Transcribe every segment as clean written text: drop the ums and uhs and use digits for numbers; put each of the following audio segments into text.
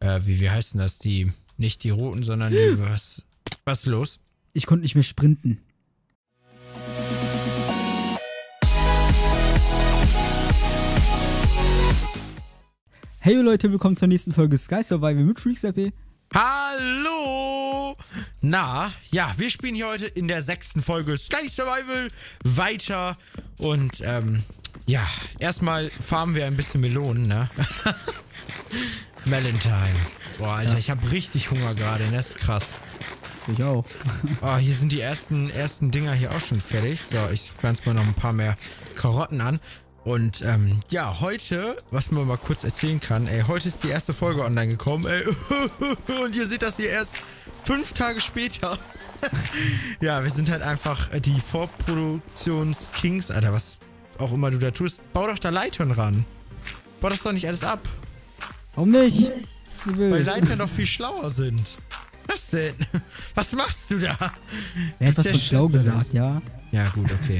wie heißt denn das? Nicht die roten, sondern die, was ist los? Ich konnte nicht mehr sprinten. Hey Leute, willkommen zur nächsten Folge Sky Survival mit FreakzRP. Hallo! Na, ja, wir spielen hier heute in der 6. Folge Sky Survival weiter. Und, ja, erstmal farmen wir ein bisschen Melonen, ne? Melon-Time. Boah, Alter, ja. Ich habe richtig Hunger gerade, ne? Das ist krass. Ich auch. Oh, hier sind die ersten Dinger hier auch schon fertig. So, ich pflanze mal noch ein paar mehr Karotten an. Und, ja, heute, was man mal kurz erzählen kann, ey, heute ist die erste Folge online gekommen, ey. Und ihr seht das hier erst 5 Tage später. Ja, wir sind halt einfach die Vorproduktions-Kings, Alter, was auch immer du da tust. Bau doch da Leitern ran. Bau das doch nicht alles ab. Warum nicht? Weil Leitern doch viel schlauer sind. Was denn? Was machst du da? Er hat was von schlau gesagt, ja. Ja, gut, okay.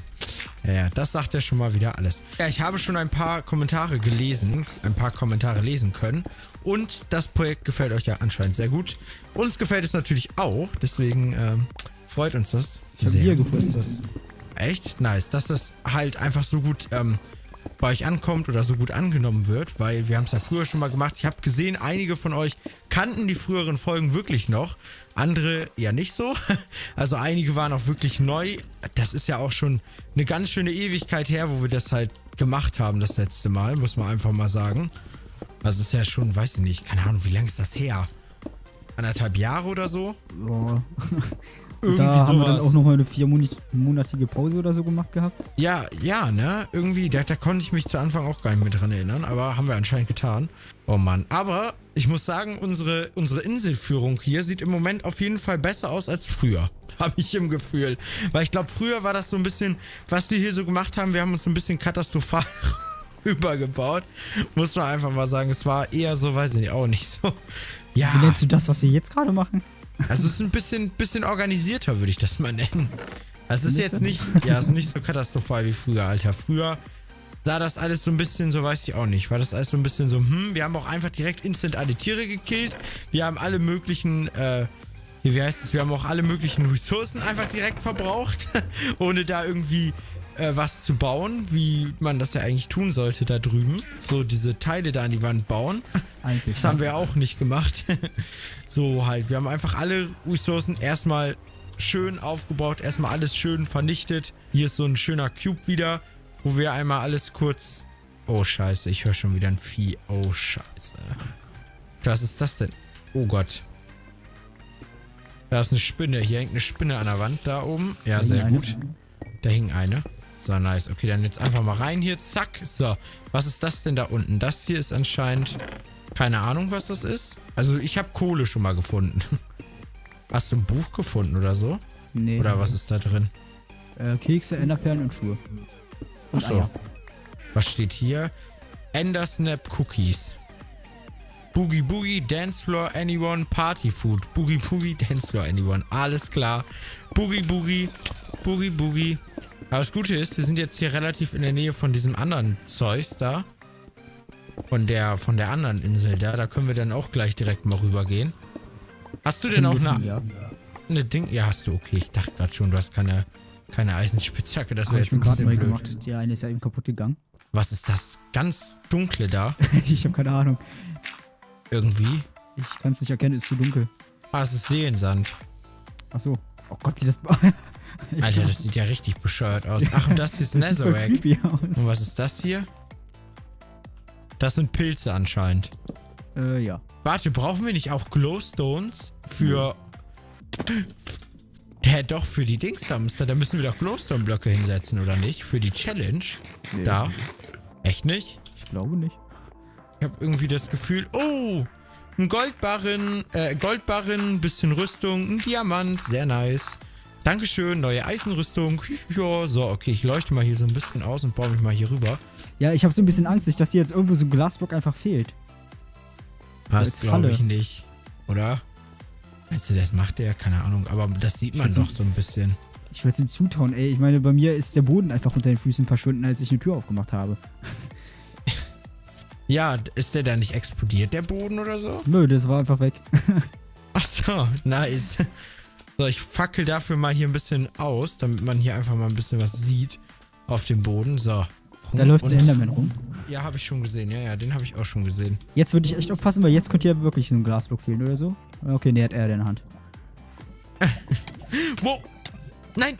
Ja, das sagt ja schon mal wieder alles. Ja, ich habe schon ein paar Kommentare gelesen, lesen können. Und das Projekt gefällt euch ja anscheinend sehr gut. Uns gefällt es natürlich auch, deswegen freut uns das sehr. Dass das echt nice, dass das halt einfach so gut bei euch ankommt oder so gut angenommen wird, weil wir haben es ja früher schon mal gemacht. Ich habe gesehen, einige von euch kannten die früheren Folgen wirklich noch, andere ja nicht so. Also einige waren auch wirklich neu. Das ist ja auch schon eine ganz schöne Ewigkeit her, wo wir das halt gemacht haben das letzte Mal, muss man einfach mal sagen. Das ist ja schon, weiß ich nicht, keine Ahnung, wie lange ist das her? 1,5 Jahre oder so? Ja. Irgendwie da haben sowas. wir dann auch nochmal eine 4-monatige Pause oder so gemacht gehabt. Ja, ne? Irgendwie, da konnte ich mich zu Anfang auch gar nicht mehr dran erinnern, aber haben wir anscheinend getan. Oh Mann. Aber ich muss sagen, unsere Inselführung hier sieht im Moment auf jeden Fall besser aus als früher. Habe ich im Gefühl. Weil ich glaube, früher war das so ein bisschen, was wir hier so gemacht haben, wir haben uns so ein bisschen katastrophal übergebaut. Muss man einfach mal sagen, es war eher so, weiß ich nicht, auch nicht so. Ja. Wie nennst du das, was wir jetzt gerade machen? Also es ist ein bisschen organisierter, würde ich das mal nennen. Also es ist jetzt nicht, ja, es ist nicht so katastrophal wie früher, Alter. Früher sah das alles so ein bisschen, so weiß ich auch nicht, war das alles so ein bisschen so, wir haben auch einfach direkt instant alle Tiere gekillt. Wir haben alle möglichen, wie heißt es, wir haben auch alle möglichen Ressourcen einfach direkt verbraucht, ohne da irgendwie was zu bauen, wie man das ja eigentlich tun sollte da drüben. So diese Teile da an die Wand bauen. Eigentlich das haben wir auch nicht gemacht. So halt, wir haben einfach alle Ressourcen erstmal schön aufgebaut, erstmal alles schön vernichtet. Hier ist so ein schöner Cube wieder, wo wir einmal alles kurz... Oh scheiße, ich höre schon wieder ein Vieh. Oh scheiße. Was ist das denn? Oh Gott. Da ist eine Spinne, hier hängt eine Spinne an der Wand da oben. Ja, sehr gut. Da hing eine. So, nice. Okay, dann jetzt einfach mal rein hier. Zack. So, was ist das denn da unten? Das hier ist anscheinend... Keine Ahnung, was das ist. Also, ich habe Kohle schon mal gefunden. Hast du ein Buch gefunden oder so? Nee. Oder was ist da drin? Kekse, Enderperlen und Schuhe. Und achso. Eier. Was steht hier? Endersnap Cookies. Boogie Boogie, Dancefloor, Anyone, Party Food. Boogie Boogie, Dancefloor, Anyone. Alles klar. Boogie Boogie, Boogie Boogie. Aber das Gute ist, wir sind jetzt hier relativ in der Nähe von diesem anderen Zeugs da. Von der anderen Insel da. Da können wir dann auch gleich direkt mal rübergehen. Hast du denn auch eine Ding? Ja, hast du. Okay, ich dachte gerade schon, du hast keine Eisenspitzhacke. Das wäre jetzt ein bisschen blöd. Gemacht. Die eine ist ja eben kaputt gegangen. Was ist das ganz Dunkle da? Ich habe keine Ahnung. Irgendwie? Ich kann es nicht erkennen, ist zu dunkel. Ah, es ist Seeensand. Ach so. Oh Gott, sieht das... Alter, das sieht ja richtig bescheuert aus. Ach, und das hier ist Netherrack. Und was ist das hier? Das sind Pilze anscheinend. Ja. Warte, brauchen wir nicht auch Glowstones für... Doch, für die Dingshamster. Da müssen wir doch Glowstone-Blöcke hinsetzen, oder nicht? Für die Challenge. Nee. Da. Echt nicht? Ich glaube nicht. Ich habe irgendwie das Gefühl... Oh! Ein Goldbarren, bisschen Rüstung, ein Diamant. Sehr nice. Dankeschön, neue Eisenrüstung. Ja, so, okay, ich leuchte mal hier so ein bisschen aus und baue mich mal hier rüber. Ja, ich habe so ein bisschen Angst, dass hier jetzt irgendwo so ein Glasblock einfach fehlt. Das glaube ich nicht, oder? Meinst du, das macht der? Keine Ahnung, aber das sieht man doch so ein bisschen. Ich würde es ihm zutrauen, ey. Ich meine, bei mir ist der Boden einfach unter den Füßen verschwunden, als ich eine Tür aufgemacht habe. Ja, ist der da nicht explodiert, der Boden oder so? Nö, das war einfach weg. Ach so, nice. So, ich fackel dafür mal hier ein bisschen aus, damit man hier einfach mal ein bisschen was sieht auf dem Boden. So. Da läuft der Enderman rum. Ja, habe ich schon gesehen. Ja, den habe ich auch schon gesehen. Jetzt würde ich echt aufpassen, weil jetzt könnte ja wirklich ein Glasblock fehlen oder so. Okay, nee, hat er in der Hand. Wo? Nein!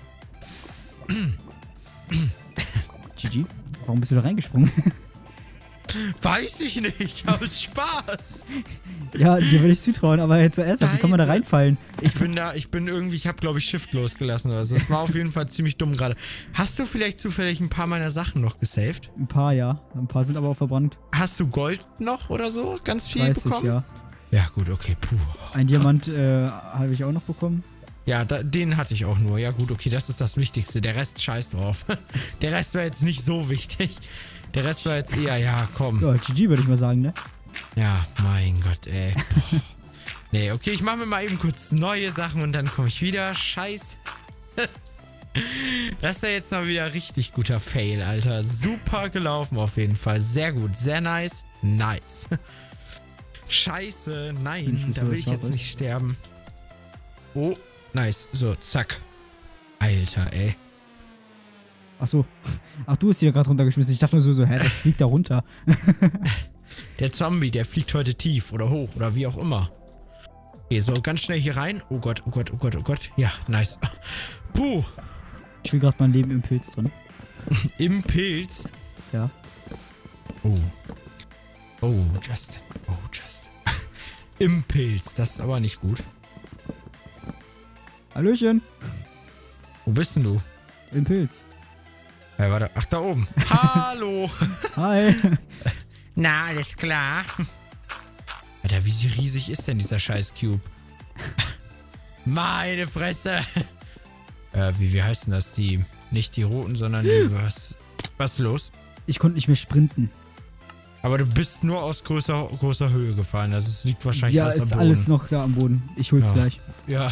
GG. Warum bist du da reingesprungen? Weiß ich nicht, aus Spaß. Ja, dir würde ich zutrauen, aber jetzt ernsthaft, wie kann man da reinfallen? Ich habe glaube ich Shift losgelassen oder so. Das war auf jeden Fall ziemlich dumm gerade. Hast du vielleicht zufällig ein paar meiner Sachen noch gesaved? Ein paar, ja. Ein paar sind aber auch verbrannt. Hast du Gold noch oder so? Ganz viel Weiß bekommen? ich, ja. Ja, gut, okay, puh. Ein Diamant habe ich auch noch bekommen. Ja, den hatte ich auch nur. Ja, gut, okay, das ist das Wichtigste. Der Rest scheiß drauf. Der Rest war jetzt nicht so wichtig. Der Rest war jetzt eher, ja, komm. Ja, GG würde ich mal sagen, ne? Ja, mein Gott, ey. Nee, okay, ich mache mir mal eben kurz neue Sachen und dann komme ich wieder. Scheiße. Das ist ja jetzt mal wieder richtig guter Fail, Alter. Super gelaufen auf jeden Fall. Sehr gut, sehr nice. Nice. Scheiße, nein, da will ich jetzt nicht sterben. Oh, nice. So, zack. Alter, ey. Ach so. Ach, du hast die da gerade runtergeschmissen. Ich dachte nur so, hä, das fliegt da runter. Der Zombie, der fliegt heute tief oder hoch oder wie auch immer. Okay, so ganz schnell hier rein. Oh Gott, oh Gott, oh Gott, oh Gott. Ja, nice. Puh. Ich will gerade mein Leben im Pilz drin. Im Pilz? Ja. Oh. Oh, Justin. Oh, Justin. Im Pilz. Das ist aber nicht gut. Hallöchen. Wo bist denn du? Im Pilz. Ja, warte. Ach, da oben. Hallo. Hi. Na, alles klar. Alter, wie riesig ist denn dieser scheiß Cube? Meine Fresse. Wie heißt denn das? Nicht die roten, sondern die was ist los? Ich konnte nicht mehr sprinten. Aber du bist nur aus großer Höhe gefallen. Also es liegt wahrscheinlich alles am Boden. Ja, ist alles noch da am Boden. Ich hol's gleich. Ja.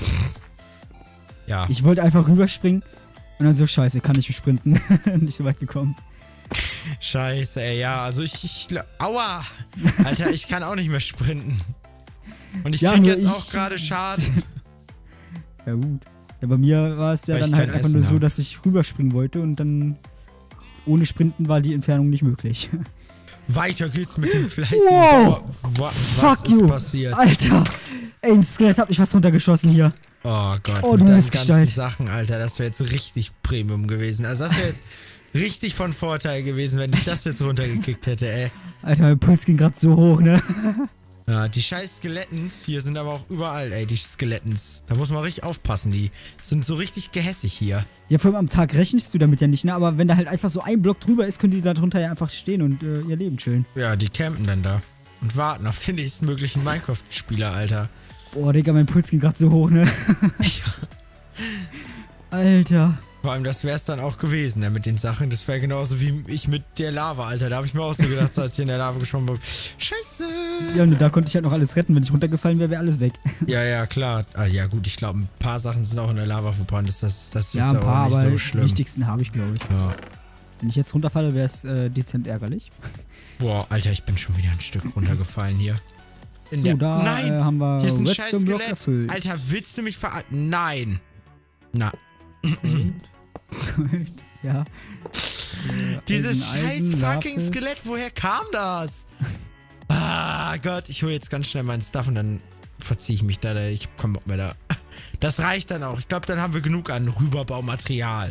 Ja. Ich wollte einfach rüberspringen und dann so, scheiße, kann ich sprinten. Nicht so weit gekommen. Scheiße, ey, ja, also aua! Alter, ich kann auch nicht mehr sprinten. Und ich krieg jetzt auch gerade Schaden. Ja gut. Ja, bei mir war es ja dann halt einfach nur so, dass ich rüberspringen wollte und dann ohne Sprinten war die Entfernung nicht möglich. Weiter geht's mit dem fleißigen Bauer. Was ist passiert? Alter! Ey, ein Skelett hat mich was runtergeschossen hier. Oh Gott, oh, mit du deinen ganzen Gestalt. Sachen, Alter, das wäre jetzt richtig Premium gewesen. Also das wäre jetzt richtig von Vorteil gewesen, wenn ich das jetzt runtergekickt hätte, ey. Alter, mein Puls ging gerade so hoch, ne? Ja, die scheiß Skelettens hier sind aber auch überall, ey, die Skelettens. Da muss man richtig aufpassen, die sind so richtig gehässig hier. Ja, vor allem am Tag rechnest du damit ja nicht, ne? Aber wenn da halt einfach so ein Block drüber ist, können die da drunter ja einfach stehen und ihr Leben chillen. Ja, die campen dann da und warten auf den nächsten möglichen Minecraft-Spieler, Alter. Boah, Digga, mein Puls ging gerade so hoch, ne? Ja. Alter. Vor allem, das wär's dann auch gewesen, ne, mit den Sachen. Das wäre genauso wie ich mit der Lava, Alter. Da habe ich mir auch so gedacht, als ich in der Lava geschwommen bin. Scheiße! Ja, und da konnte ich halt noch alles retten. Wenn ich runtergefallen wäre, wäre alles weg. Ja, ja, klar. Ah, ja, gut, ich glaube, ein paar Sachen sind auch in der Lava verbrannt. Das ist ja, jetzt ein paar, auch nicht aber so schlimm. Die wichtigsten habe ich, glaube ich. Ja. Wenn ich jetzt runterfalle, wäre es dezent ärgerlich. Boah, Alter, ich bin schon wieder ein Stück runtergefallen hier. Nein, haben wir hier ist ein scheiß Redstone-Block Skelett. erfüllt. Alter, willst du mich verarschen? Nein. Na. Ja. Dieses scheiß fucking Lapis. Skelett, woher kam das? Ah Gott, ich hole jetzt ganz schnell meinen Stuff und dann verziehe ich mich da. Ich hab keinen Bock mehr da. Das reicht dann auch. Ich glaube, dann haben wir genug an Rüberbaumaterial.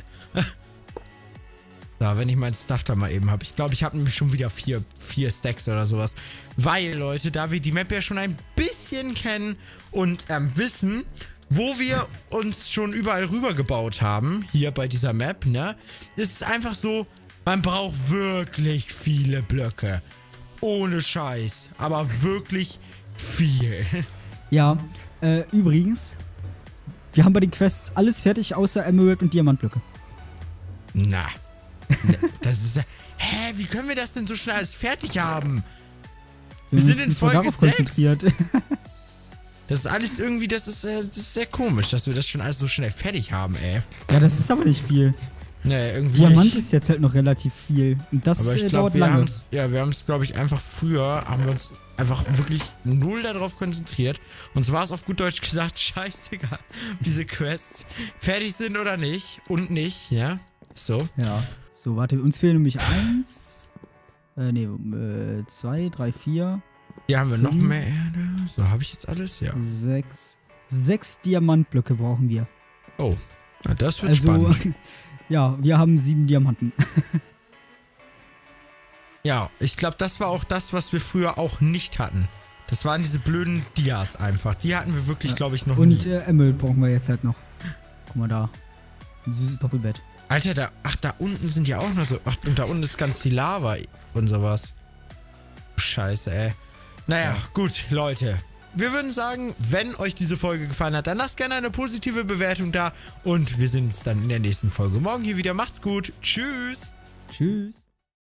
So, wenn ich meinen Stuff da mal eben habe. Ich glaube, ich habe nämlich schon wieder vier Stacks oder sowas. Weil, Leute, da wir die Map ja schon ein bisschen kennen und wissen, wo wir uns schon überall rübergebaut haben, hier bei dieser Map, ne, ist es einfach so, man braucht wirklich viele Blöcke. Ohne Scheiß. Aber wirklich viel. Ja, übrigens, wir haben bei den Quests alles fertig, außer Emerald und Diamantblöcke. Na. Das ist. Hä, wie können wir das denn so schnell alles fertig haben? Wir sind in Folge 6. Das ist alles irgendwie, das ist sehr komisch, dass wir das schon alles so schnell fertig haben, ey. Ja, das ist aber nicht viel. Nee, irgendwie Diamant nicht. ist jetzt halt noch relativ viel. Und das aber ich dauert glaube, lange. wir haben es, glaube ich, einfach früher, haben wir uns einfach wirklich null darauf konzentriert. Und so war es auf gut Deutsch gesagt, scheißegal, ob diese Quests fertig sind oder nicht. Und nicht, ja. So. Ja. So, warte, uns fehlen nämlich 2, 3, 4. Hier haben wir noch mehr Erde. So, habe ich jetzt alles? Ja. 6 Diamantblöcke brauchen wir. Oh, na, das wird spannend. Ja, wir haben 7 Diamanten. Ja, ich glaube, das war auch das, was wir früher auch nicht hatten. Das waren diese blöden Dias einfach. Die hatten wir wirklich, glaube ich, noch nie. Und Emerald brauchen wir jetzt halt noch. Guck mal da. Ein süßes Doppelbett. Alter, da unten sind ja auch noch so. Ach, und da unten ist ganz viel Lava und sowas. Scheiße, ey. Naja, gut, Leute. Wir würden sagen, wenn euch diese Folge gefallen hat, dann lasst gerne eine positive Bewertung da. Und wir sehen uns dann in der nächsten Folge morgen hier wieder. Macht's gut. Tschüss. Tschüss.